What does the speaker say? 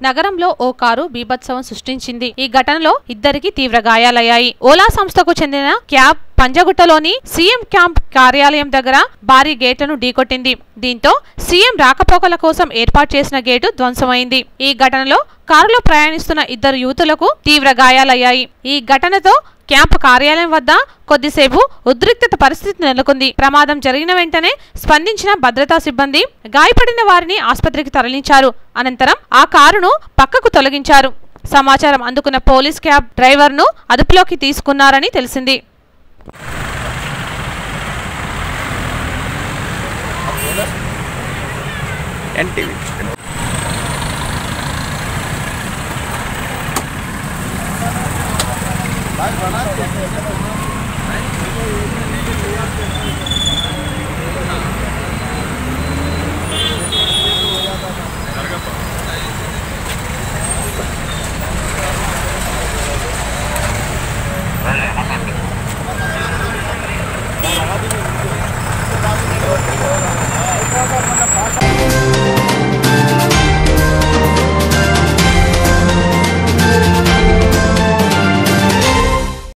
నగరంలో ఓ కారు బీభత్సవం సృష్టించింది. ఈ ఘటనలో ఇద్దరికి తీవ్ర గాయాలయ్యాయి. ఓలా సంస్థకు చెందిన క్యాబ్ పంజగుట్టలోని సీఎం క్యాంప్ కార్యాలయం దగ్గర భారీ గేట్లను ఢీకొట్టింది. దీంతో సీఎం రాకపోకల కోసం ఏర్పాటు చేసిన గేటు ధ్వంసమైంది. ఈ ఘటనలో కారులో ప్రయాణిస్తున్న ఇద్దరు యువతులకు తీవ్ర గాయాలయ్యాయి. ఈ ఘటనతో క్యాంపు కార్యాలయం వద్ద కొద్దిసేపు ఉద్రిక్తత పరిస్థితి నెలకొంది. ప్రమాదం జరిగిన వెంటనే స్పందించిన భద్రతా సిబ్బంది గాయపడిన వారిని ఆసుపత్రికి తరలించారు. అనంతరం ఆ కారును పక్కకు తొలగించారు. సమాచారం అందుకున్న పోలీస్ క్యాబ్ డ్రైవర్ను అదుపులోకి తీసుకున్నారని తెలిసింది. NTV